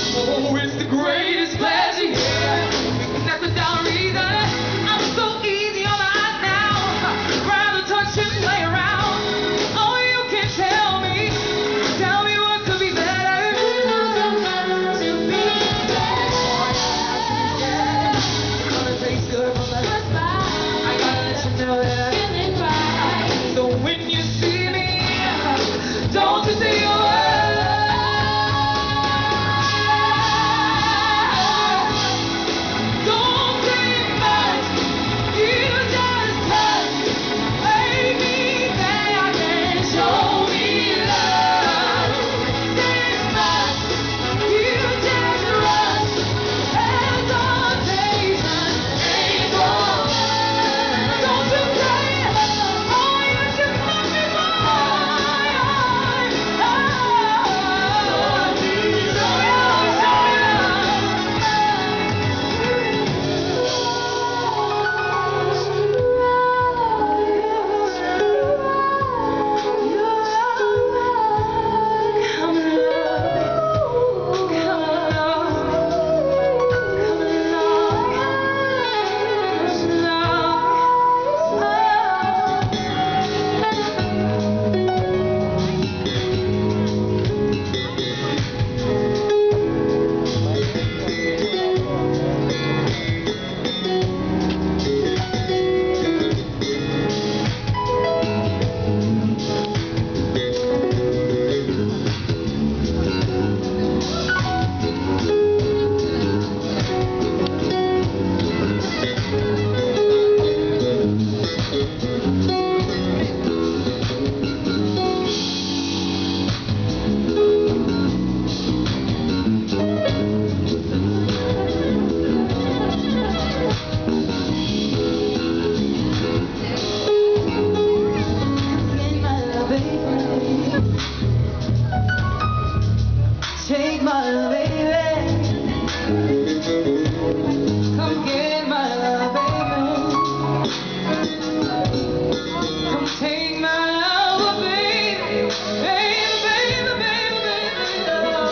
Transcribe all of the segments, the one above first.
Oh, it's the greatest pleasure, yeah. That's without reason. I'm so easy on the eyes now. Rather touch and play around. Oh, you can tell me what could be better. To be better. Yeah. Gonna taste good from the I gotta let you know that I'm feeling right. So when you see me, don't you say a word. Take my love, baby. Come get my love, baby. Come take my love, baby. Baby, baby, baby, baby.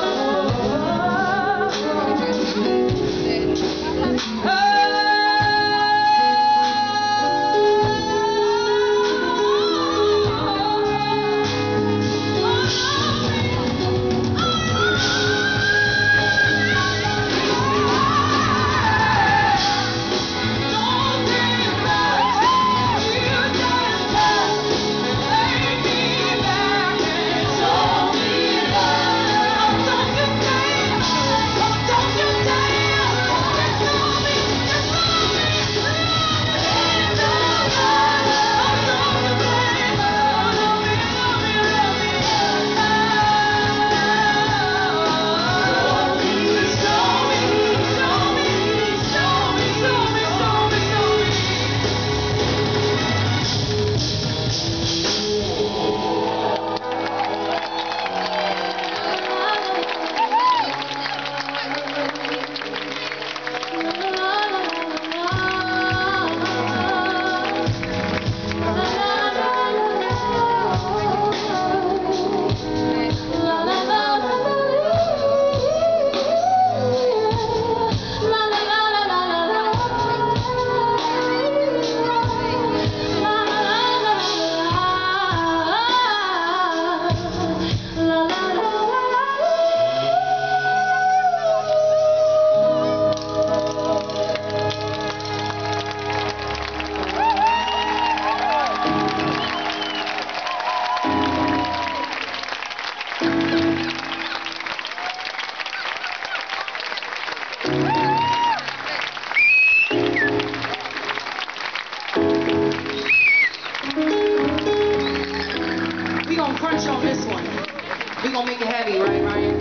We gonna crunch on this one. We gonna make it heavy, right,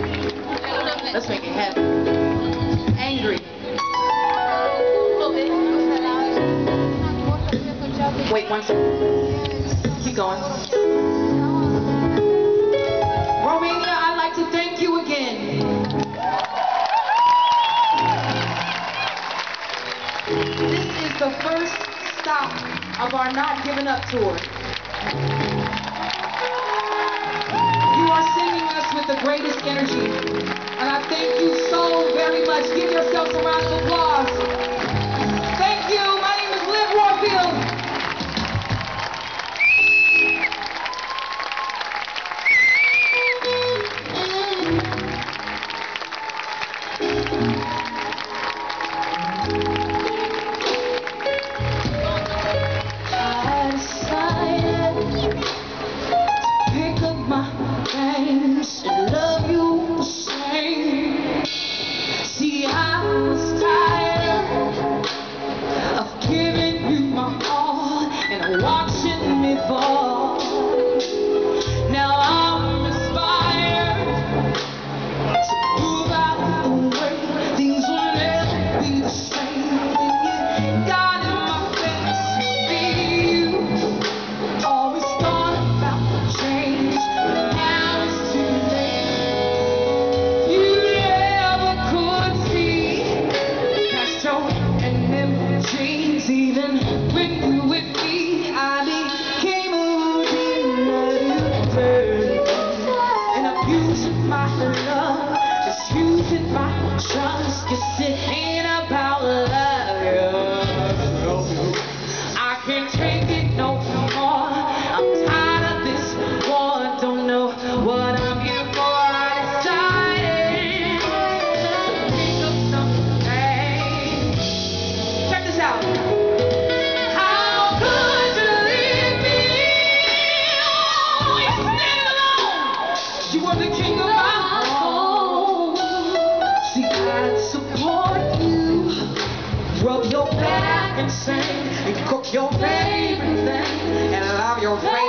Ryan? Let's make it heavy. Angry. Wait one second. Keep going. Romania, I'd like to thank you again. This is the first stop of our Not Giving Up tour. You are sending us with the the greatest energy. And I thank you so very much. Give yourselves a round of applause. Thank you. My name is Liv Warfield. Watching me fall. Now I'm inspired to move out of the way. Things will never be the same. When you got in my face, be you. Always thought about the change, but now it's too late. You never could see past your and them dreams, even when you with me. I became a believer and abusing my love, just using my trust. Guess it ain't about love. I can't take it no more. I'm tired of this war. Don't know what I'm here for. I decided to pick up something. Check this out. You were the king of my home. See, I'd support you, rub your back and sing, and cook your favorite thing, and love your favorite.